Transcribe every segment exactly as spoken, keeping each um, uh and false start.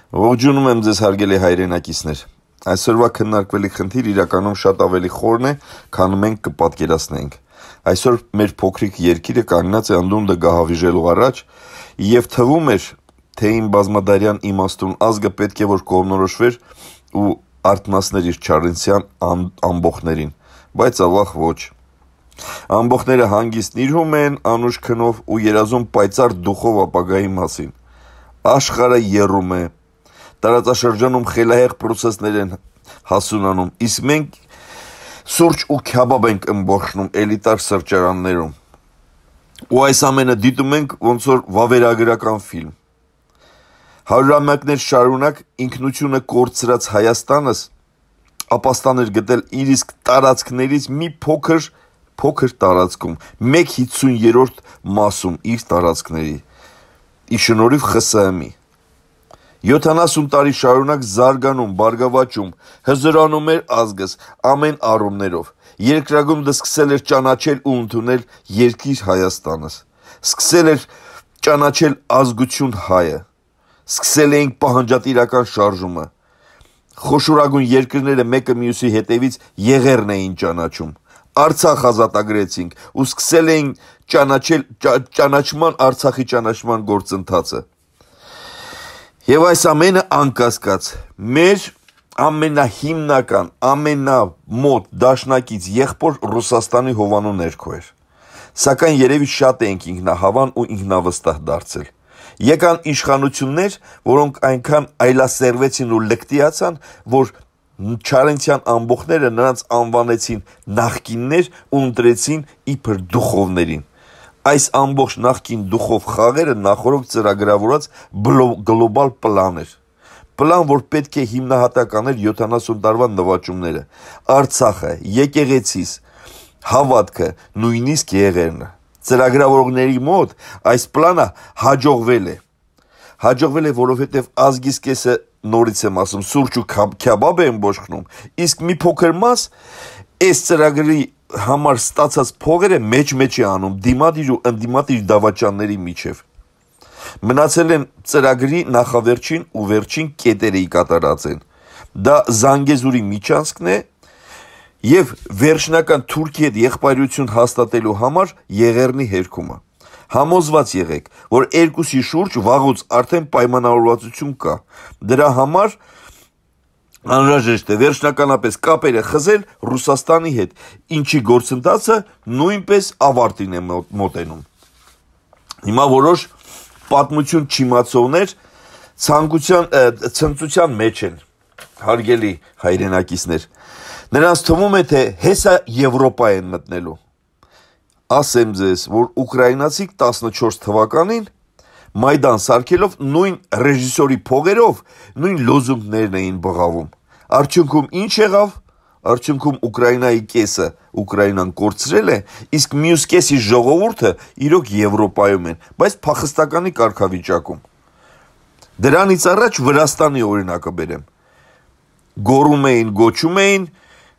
Ողջունում եմ ձեզ հարգելի հայրենակիցներ։ Այսօրվա քննարկվելի խնդիր իրականում շատ ավելի խորն է, քան մենք կպատկերացնենք։ Այսօր մեր փոքրիկ երկիրը կանգնած է անդունդը գահավիժելու առաջ, եւ թվում էր, թե իմ բազմադարյան իմաստուն ազգը պետք է որ կողմնորոշվեր ու արթնացներ իր չարենցյան ամբոխներին, բայց ավաղ ոչ։ Ամբոխները հանգիստ նիրհում են անուշ քնով ու երազում պայծառ դուխով ապագայի մասին։ Աշխարհը եռում է, տարածաշրջանում խելահեղ պրոցեսներ են հասունանում, իսկ մենք սուրճ ու քյաբաբ ենք ըմբոշխնում էլիտար սրճարաններում։ Ու այս ամենը դիտում ենք ոնց որ վավերագրական ֆիլմ։ Հարյուրամյակներ շարունակ ինքնությունը կորցրած Հայաստանս ապաստան էր գտել իր իսկ տարածքներից մի փոքր փոքր տարածքում, մեկ հիսուներորդ մասում իր տարածքների, ի շնորհիվ ԽՍՀՄ-ի։ յոթանասուն տարի շարունակ զարգանում, բարգավաճում, հզորանում էր ազգս ամեն առումներով։ Երկրագում դա սկսել էր ճանաչել ու ընդունել երկիր Հայաստանս։ Սկսել էր ճանաչել ազգություն հայը։ Սկսել էինք պահանջատիրական շարժումը։ Խոշորագույն երկրները մեկը մյուսի հետևից եղերն էին ճանաչում։ Արցախ ազատագրեցինք ու սկսել էին ճանաչել ճանաչման Արցախի ճանաչման գործընթացը։ Եվ այս ամենը անկասկած մեր ամենահիմնական, ամենամոտ դաշնակից եղբոր Ռուսաստանի հովանու ներքո էր։ Սակայն երևի շատ էինք ինքնահավան ու ինքնավստահ դարձել։ Եկան իշխանություններ, որոնք այնքան այլասերվեցին ու լկտիացան, որ չարենցյան ամբոխները նրանց անվանեցին նախկիններ ու ընտրեցին իբր դուխովներին։ Այս ամբողջ նախկին դուխով խաղերը նախորդ ծրագրավորած գլոբալ պլան էր։ Պլան, որ պետք է հիմնահատակ աներ յոթանասուն տարվա նվաճումները, Արցախը, եկեղեցիս, հավատքը, նույնիսկ եղերնը։ Ծրագրավորողների մոտ այս պլանը հաջողվել է։ Հաջողվել է, որովհետև ազգիս կեսը նորից եմ ասում, սուրճ ու քյաբաբ են բոշխնում, իսկ մի փոքր մաս այս ծրագրի համար ստացած փողերը մեջ-մեջ է անում դիմադիր ու ընդդիմադիր դավաճանների միջև։ Մնացել են ծրագրի նախավերջին ու վերջին կետերը կատարած են։ Դա Զանգեզուրի միջանցքն է եւ վերջնական Թուրքիի հետ եղբայրություն հաստատելու համար Եղեռնի հերկումը։ Համոզված եղեք, որ երկուսի շուրջ վաղուց արդեն պայմանավորվածություն կա։ Դրա համար անհրաժեշտ է վերջնականապես կապերը խզել Ռուսաստանի հետ, ինչի գործընթացը նույնպես ավարտին է մոտենում։ Հիմա որոշ պատմություն չիմացողներ ցանկության ցնծության մեջ են, հարգելի հայրենակիցներ։ Նրանց թվում է, թե հեսա Եվրոպա են մտնելու։ Ասեմ ձեզ, որ ուկրաինացիք տասնչորս թվականին Մայդան սարքելով նույն ռեժիսորի փողերով նույն լոզունգներն էին բղավում։ Արդյունքում ինչ եղավ։ Արդյունքում Ուկրաինայի կեսը Ուկրաինան կորցրել է, իսկ մյուս կեսի ժողովուրդը իրոք Եվրոպայում են, բայց փախստականի կարգավիճակում։ Դրանից առաջ Վրաստանի օրինակը բերեմ։ Գոռում էին, գոչում էին,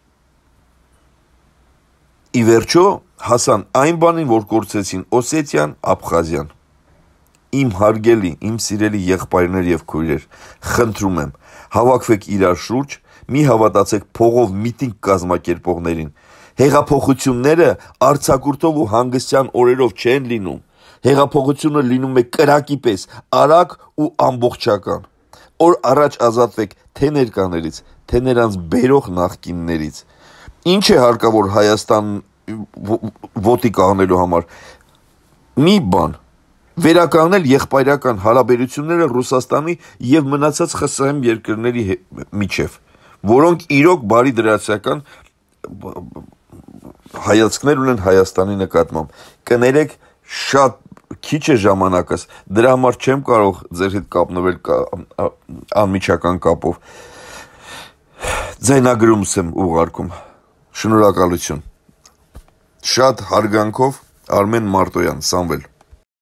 ի վերջո հասան այն բանին, որ կորցրեցին Օսետիան, Աբխազիան։ Իմ հարգելի, իմ սիրելի եղբայրներ եւ քույրեր, խնդրում եմ, հավաքվեք իրար շուրջ, մի հավատացեք փողով միտինգ կազմակերպողներին։ Հեղափոխությունները արձակուրդով ու հանգստյան օրերով չեն լինում։ Հեղափոխությունը լինում է կրակի պես, արագ ու ամբողջական։ Օր առաջ ազատվեք թե ներկաներից, թե նրանց բերող նախկիններից։ Ինչ է հարկավոր Հայաստան ոտիկ անելու համար։ Մի բան վերականգնել եղբայրական հարաբերությունները Ռուսաստանի եւ մնացած ԽՍՀՄ երկրների միջև, որոնք իրոք բարի դրացիական հայացքներ ունեն Հայաստանի նկատմամբ։ Կներեք, շատ քիչ է ժամանակս, դրա համար չեմ կարող ձեր հետ կապնվել անմիջական կապով։ Ձայնագրումս եմ ուղարկում։ Շնորհակալություն։ Շատ հարգանքով Արմեն Մարտոյան, Սամվել։